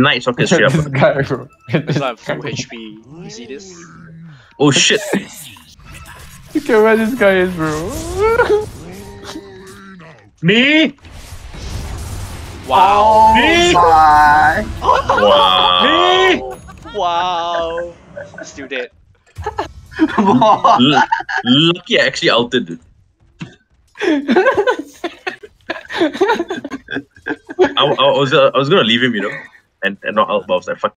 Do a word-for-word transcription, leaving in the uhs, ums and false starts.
night socket straight up. This guy, bro. It's like full H P. You see this? Oh shit! Look at where this guy is, bro. Me? Wow. Me? My. Wow. Me? Wow. Still dead. L lucky I actually outed, dude. I, I was uh, I was gonna leave him, you know, and and not out, but I was like, fuck.